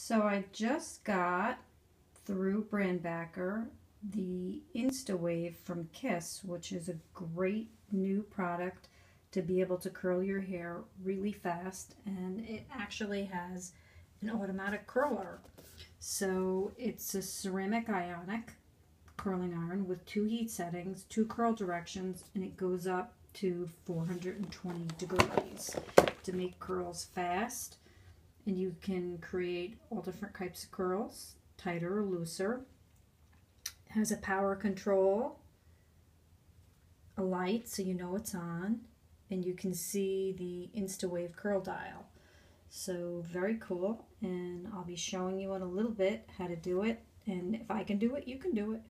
So I just got through Brandbacker the InstaWave from Kiss, which is a great new product to be able to curl your hair really fast, and it actually has an automatic curler. So it's a ceramic ionic curling iron with 2 heat settings, 2 curl directions, and it goes up to 420 degrees to make curls fast. And you can create all different types of curls, tighter or looser. It has a power control, a light so you know it's on, and you can see the InstaWave curl dial. So very cool, and I'll be showing you in a little bit how to do it, and if I can do it, you can do it.